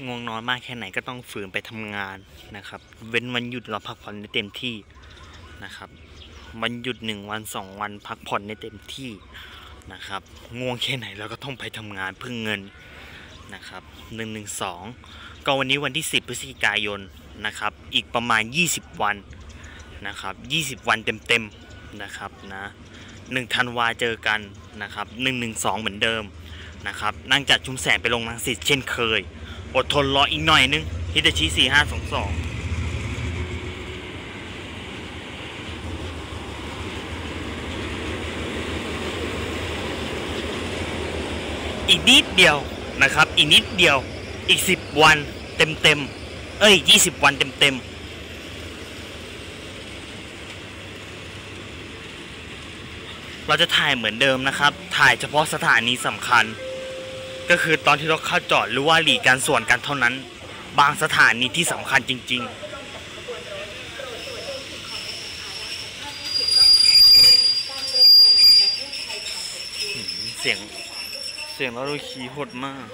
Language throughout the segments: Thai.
ง่วงนอนมากแค่ไหนก็ต้องฝืนไปทำงานนะครับเว้นวันหยุดเราพักผ่อนได้เต็มที่นะครับวันหยุด1 วัน 2 วันพักผ่อนได้เต็มที่นะครับง่วงแค่ไหนเราก็ต้องไปทำงานเพื่อเงินนะครับ112ก็วันนี้วันที่10 พฤศจิกายนนะครับอีกประมาณ20 วันนะครับ20 วันเต็มๆนะครับนะ1 ธันวาเจอกันนะครับ112เหมือนเดิมนะครับนั่งจากชุมแสงไปลงรังสิตเช่นเคยอดทนรออีกหน่อยนึงฮิตาชิ4522อีกนิดเดียวนะครับอีกนิดเดียวอีก10 วันเต็ม20 วันเต็มเราจะถ่ายเหมือนเดิมนะครับถ่ายเฉพาะสถานีสำคัญก็คือตอนที่เราเข้าจอดหรือว่าหลีกการส่วนกันเท่านั้นบางสถานีที่สำคัญจริงๆเสียงเราดูขี้หดมาก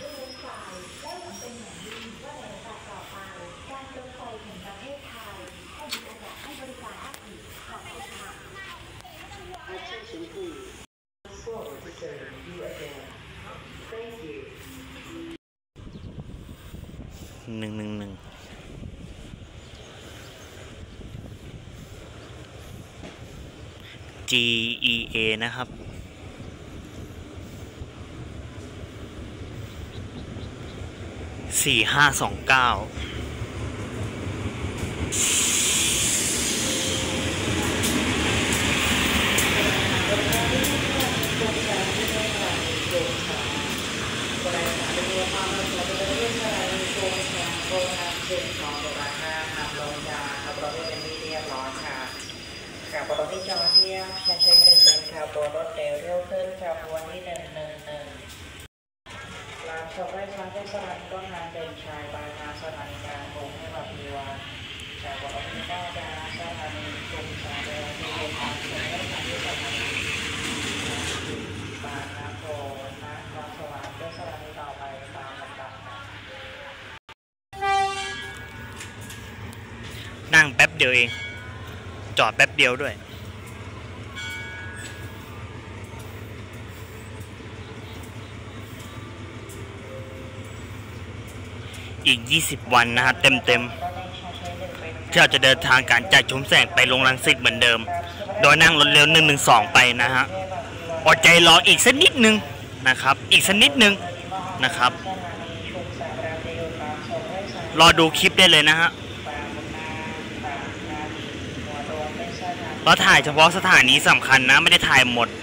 111 GEA นะครับ4529 กับรถที่จอดเทียบใช้1เป็นข่าวตัวรถเร็วเร็วขึ้นข่าววันที่111ร้านช็อปได้ร้านได้สถานีต้นทางเดินชายบายทางสถานีกลางกรุงเทพอภิวัตรจากรถที่9จากสถานีกรุงสาเดินที่เดินทางถึงได้ทางที่สถานีบางนาโพนะครสวรรค์ด้วยสถานีต่อไปตามลำดับนั่งแป๊บเดียวเองจอดแป๊บเดียวด้วยอีก20 วันนะครับเต็มที่เราจะเดินทางการจากชุมแสงไปลงรังสิตเหมือนเดิมโดยนั่งรถเร็ว112ไปนะฮะอดใจรออีกสักนิดนึงนะครับอีกสักนิดนึงนะครับรอดูคลิปได้เลยนะฮะเราถ่ายเฉพาะสถานีสำคัญนะไม่ได้ถ่ายหมด